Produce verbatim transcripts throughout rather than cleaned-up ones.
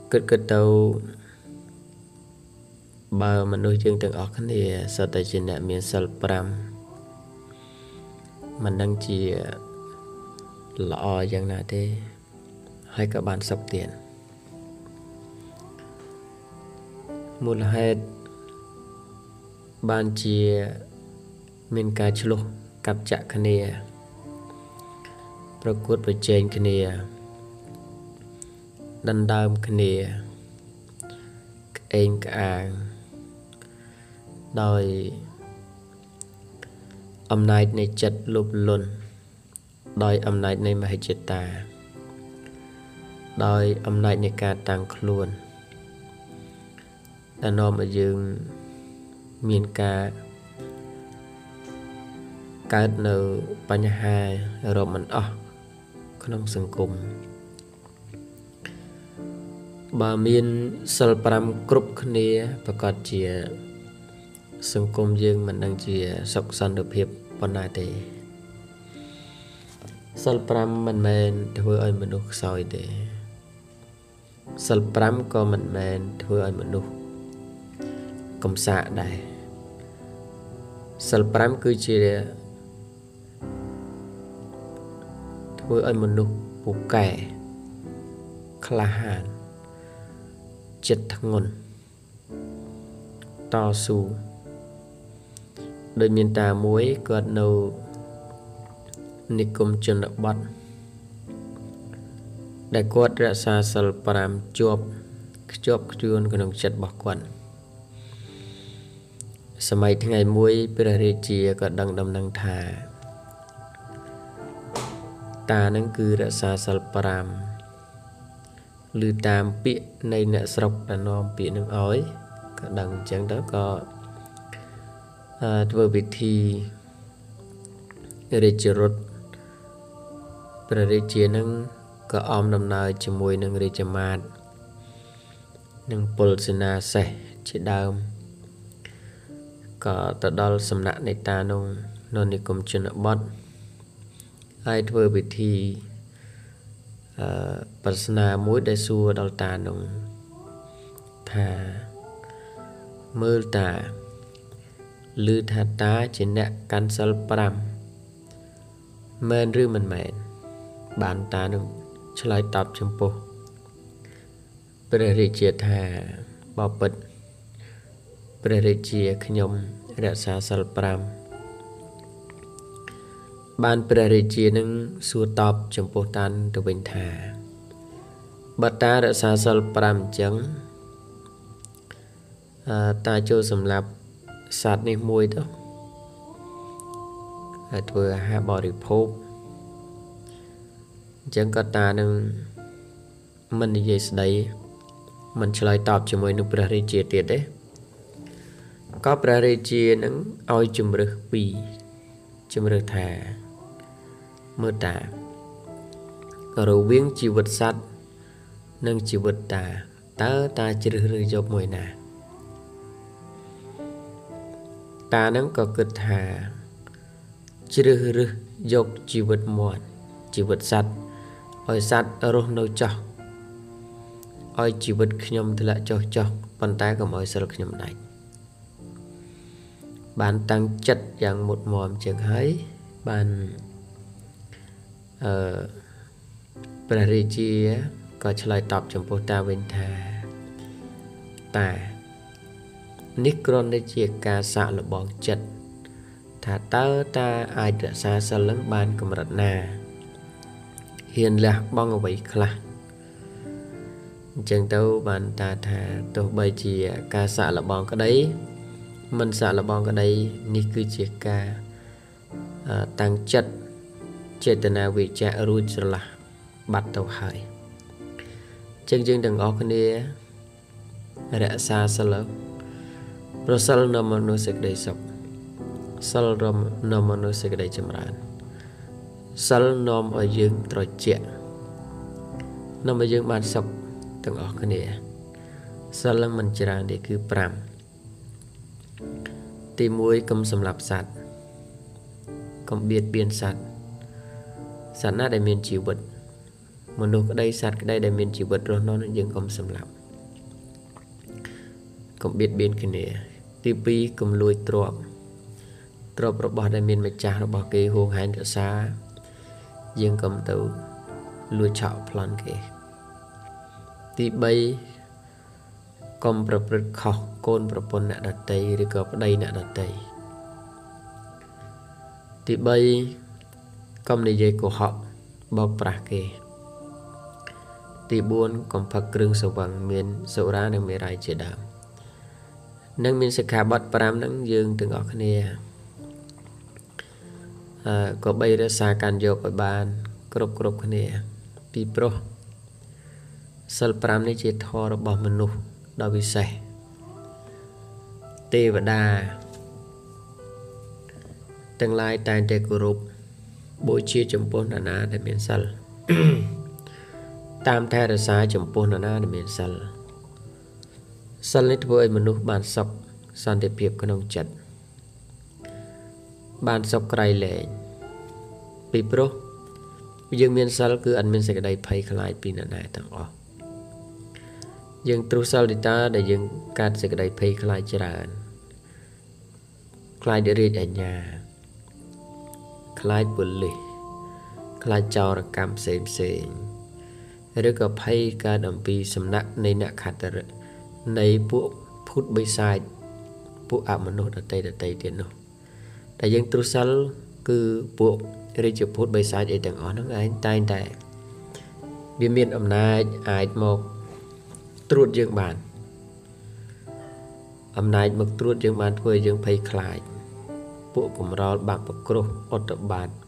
គិតគិតទៅបើមនុស្សយើងទាំងអស់គ្នាសុទ្ធតែជាអ្នកមានសិលប្រាំមិនដឹងជាល្អយ៉ាងណាទេហើយក៏បានសុខទៀតមូលហេតុបានជាមានការឆ្លោះកាប់ចាក់គ្នាប្រកួតប្រជែងគ្នាដណ្ដើមគ្នាក្អេងក្អាងដោយអំណាចនៃចិត្តលោភលន់ដោយអំណាចនៃមហិច្ឆតាដោយអំណាចនៃការតាំងខ្លួនដែលនាំឲ្យយើងមានការកើតនៅបញ្ហារំមិនអស់ក្នុងសង្គមបើមានសិលប្រាំគ្រប់គ្នាប្រកាសជាសង្គមយើងមិនដឹងជាសុខសន្តិភាពប៉ុណ្ណាទេសិលប្រាំមិនមែនធ្វើឲ្យមនុស្សខ្សោយទេសិលប្រាំក៏មិនមែនធ្វើឲ្យមនុស្សកំសាកដែរសិលប្រាំគឺជាធ្វើឲ្យមនុស្សពូកែក្លាហានចិត្តធ្ងន់តស៊ូដោយមានតាមួយគាត់នៅនិគមជនបទដែលគាត់រក្សាសិលប្រាំជាប់ខ្ជាប់ខ្ជួនក្នុងចិត្តរបស់គាត់សម័យថ្ងៃមួយព្រះរាជាក៏ដឹងដំណឹងថាតានឹងគឺរក្សាសិលប្រាំឬតាមពាក្យនៃអ្នកស្រុកដែលនាំពាក្យនឹងឲ្យក៏ដឹងអញ្ចឹងទៅក៏ធ្វើពិធីរាជរត់ព្រះរាជានឹងក៏អមដំណើរជាមួយនឹងរាជមាត្រនិងពលសេនាសេះជាដើមក៏ទៅដល់សំណាក់នៃតានោះនៅនិគមជនបទហើយធ្វើពិធីអឺប្រស្នាមួយដែលសួរដល់តានោះថាមើលតាឮថាតាជាអ្នកកាន់សិលប្រាំមែនឬមិនមែនបានតានឹងឆ្លើយតបចំពោះព្រះរាជាថាបបិទ្ធព្រះរាជាខ្ញុំរក្សាសិលប្រាំបានព្រះរាជានឹងសួរតបចំពោះតានទៅវិញថាបើតារក្សាសិលប្រាំអញ្ចឹងអឺតាចូលសម្លាប់សត្វនេះមួយទៅហើយធ្វើអាហារបរិភោគអញ្ចឹងក៏តានឹងមិននិយាយស្ដីមិនឆ្លើយតបជាមួយនឹងព្រះរាជាទៀតទេក៏ព្រះរាជានឹងឲ្យជំរើសពីរជំរើសថាមើលតារវាងជីវិតសត្វនិងជីវិតតាតើតាជ្រើសរើសយកមួយណាតានឹងក៏គិតថាជ្រើសរើសយកជីវិតមាត់ជីវិតសត្វឲ្យសត្វរស់នៅចោះឲ្យជីវិតខ្ញុំធ្លាក់ចុះចុះប៉ុន្តែកុំឲ្យសិលខ្ញុំដាច់បានតាំងចិត្តយ៉ាងមុតមមជាងហើយបានអឺព្រះរាជាក៏ឆ្លើយតបចំពោះតាវិញថាតានេះគ្រាន់តែជាការសាកល្បងចិត្តថាតើតាអាចរក្សាសិលនឹងបានកម្រិតណាហ៊ានលះបង់អ្វីខ្លះអញ្ចឹងទៅបានតាថាទោះបីជាការសាកល្បងក្តីមិនសាកល្បងក្តីនេះគឺជាការតាំងចិត្តចេតនាវិជ្ជារួចស្រឡះបាត់ទៅហើយអញ្ចឹងយើងទាំងអស់គ្នារក្សាសិលប្រសិលនាំមនុស្សសេចក្តីសុខសិលរំនាំមនុស្សសេចក្តីចម្រើនសិលនាំឲ្យយើងត្រជាក់នាំឲ្យយើងបានសុខទាំងអស់គ្នាសិលនឹងមិនច្រើនទេគឺប្រាំទីមួយកុំសម្លាប់សត្វកុំបៀតបៀនសត្វសត្វណាដែលមានជីវិតมนุษย์ก็ได้สัตว์ก็ได้ได้มีชีวิตรอดนอนยังกลมสำหรับกลมเบียดเบียนกันเนี่ยที่ปีกลมลอยตรอบตรอบระบาดได้มีมาจากระบาดเกยห่วงหายกระซายังกลมเตาลอยเฉาพลันเกยที่ใบกลมประพฤติขอโกนประปนหน้าดัดใจหรือก็ประเดี๋ยหน้าดัดใจที่ใบกลมในใจcủa họบอกปรากเกที่บุญกลมพักเครื่องสว่างเมียนสุราในเมรัยเจดามนั่งมีสขาบัดปรามนั่งยืนถึงออกเนี่ยก็ใบรักษาการโยกบานกรบกรบเนี่ยปีโปรสัลปรามในเจตทอระบอบมนุษย์ดาวิเศษเทวดาตั้งลายตายแต่กรุบบุญเชี่ยจมปนนานาในเมียนสัลตามแท้รักษาจมปนนานาในเมียนสัลสัลนิทเวยมนุษย์บานศกสันติเพียบขนมจัดบานศกไกรแหลงปีโปรยังเมียนสัลคืออันเมียนสกได้ภัยคลายปีนานาต่างออกยังตรุสัลดิตาได้ยังการสกได้ภัยคลายจรานคลายเดริดอัญญาคลายบุลลิคลายจารกรรมเสมเสงหรือกับภัยการอัมพีสำนักในนักขัตระในพวกพุทธใบสายพวกอามนุษย์อัตย์อัตย์เดียนโนแต่ยังตรุสัลคือพวกเรียกพุทธใบสายไอ้ต่างอ่อนทั้งไอ้ตายแต่เบียมีนอำนาจอาจมกตรวจยังบานอำนาจมกตรวจยังบานถ้วยยังภัยคลายพวกผมรอบางปกครุอดบาน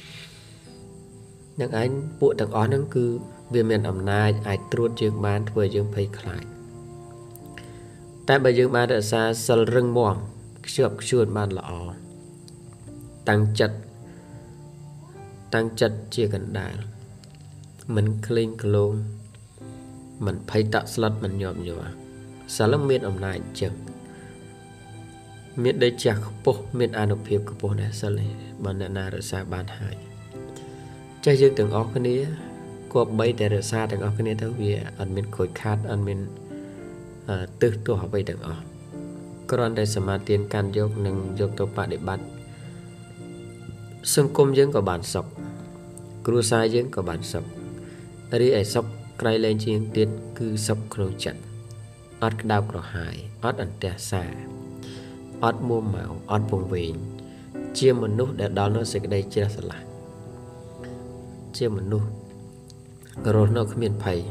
ยังไอ้พวกต่างอ่อนนั่นคือเบียมีนอำนาจอาจตรวจยังบานถ้วยยังภัยคลายแต่ใบยังบานรักษาสลรึงม่วงเชื่อชวนบานละอตั้งจัดตั้งจัดเชี่ยกันได้มันคลิ้งกลงมันภัยตะสลัดมันยอมอยู่อ่ะสารเมียนอำนาจจังเมียนได้จากปกเมียนอานุเพียบกับปกเนี่ยสเลยบรรณารักษาบานหายใจยังถึงออกคนนี้ก็ใบแต่รักษาถึงออกคนนี้เท่าเวียอันเมียนขอยคาดอันเมียนตึกตัวไปถึงออกกรอนได้สมาเตียนการยกหนึ่งยกตัวปฏิบัติสังคมยังกับบานศกครูสายยังกับบานศกอันนี้ไอ้ศกไกลแรงจริงเด็ดคือศกโครจัดอดดาวกระหายอดอันเตะสาอดมัวเมาอดปงเวงเชี่ยมนุษย์แต่ดอนนั้นสิ่งใดเจริญสละเชี่ยมนุษย์กระโดดนอกขมิ้นไผ่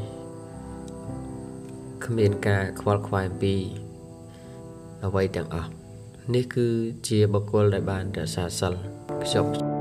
ขมิ้นกาควอลควายปีเอาไว้ต่างออกนี่คือเชียบกลได้บานแต่สาสลจบ